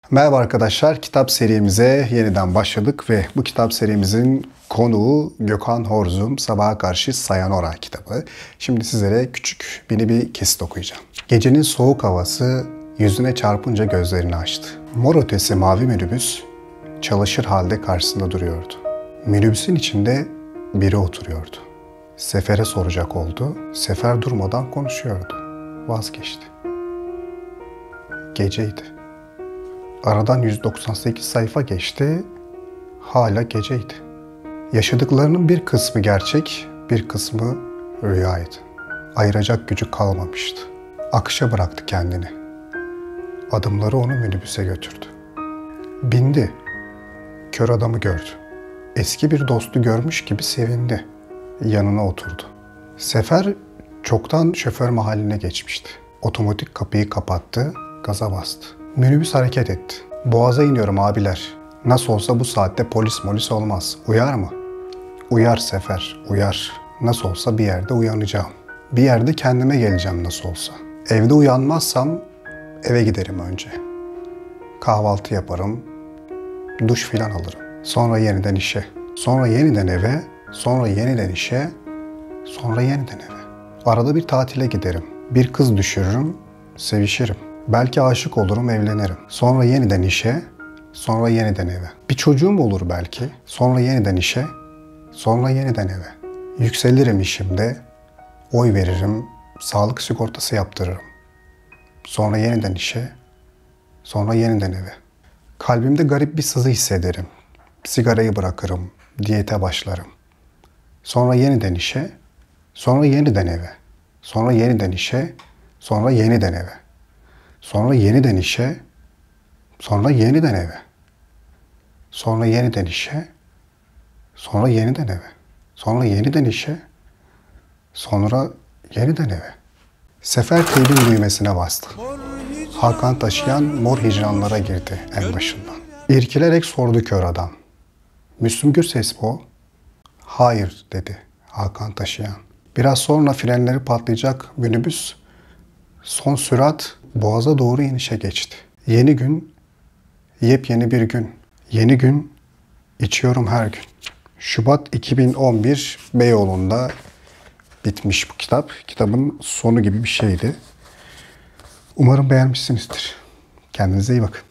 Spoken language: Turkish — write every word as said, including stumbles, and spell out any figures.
Merhaba arkadaşlar, kitap serimize yeniden başladık ve bu kitap serimizin konuğu Gökhan Horzum Sabaha Karşı Sayonara kitabı. Şimdi sizlere küçük mini bir kesit okuyacağım. Gecenin soğuk havası yüzüne çarpınca gözlerini açtı. Mor ötesi mavi minibüs çalışır halde karşısında duruyordu. Minibüsün içinde biri oturuyordu. Sefer'e soracak oldu. Sefer durmadan konuşuyordu. Vazgeçti. Geceydi. Aradan yüz doksan sekiz sayfa geçti, hala geceydi. Yaşadıklarının bir kısmı gerçek, bir kısmı rüyaydı. Ayıracak gücü kalmamıştı. Akışa bıraktı kendini. Adımları onu minibüse götürdü. Bindi. Kör adamı gördü. Eski bir dostu görmüş gibi sevindi. Yanına oturdu. Sefer çoktan şoför mahalline geçmişti. Otomatik kapıyı kapattı, gaza bastı. Minibüs hareket etti. Boğaza iniyorum abiler. Nasıl olsa bu saatte polis molis olmaz. Uyar mı? Uyar Sefer, uyar. Nasıl olsa bir yerde uyanacağım. Bir yerde kendime geleceğim nasıl olsa. Evde uyanmazsam eve giderim önce. Kahvaltı yaparım, duş filan alırım. Sonra yeniden işe. Sonra yeniden eve, sonra yeniden işe, sonra yeniden eve. Arada bir tatile giderim. Bir kız düşürürüm, sevişirim. Belki aşık olurum, evlenirim. Sonra yeniden işe, sonra yeniden eve. Bir çocuğum olur belki. Sonra yeniden işe, sonra yeniden eve. Yükselirim işimde, oy veririm, sağlık sigortası yaptırırım. Sonra yeniden işe, sonra yeniden eve. Kalbimde garip bir sızı hissederim. Sigarayı bırakırım, diyete başlarım. Sonra yeniden işe, sonra yeniden eve. Sonra yeniden işe, sonra yeniden eve. Sonra yeniden işe, sonra yeniden eve. Sonra yeniden işe, sonra yeniden eve. Sonra yeniden işe, sonra yeniden eve. Sefer teybin düğmesine bastı. Hakan taşıyan mor hicranlara girdi en başından. İrkilerek sordu kör adam. Müslüm Gürses bu. Hayır dedi Hakan taşıyan. Biraz sonra frenleri patlayacak minibüs son sürat Boğaz'a doğru inişe geçti. Yeni gün, yepyeni bir gün. Yeni gün, içiyorum her gün. Şubat iki bin on bir Beyoğlu'nda bitmiş bu kitap. Kitabın sonu gibi bir şeydi. Umarım beğenmişsinizdir. Kendinize iyi bakın.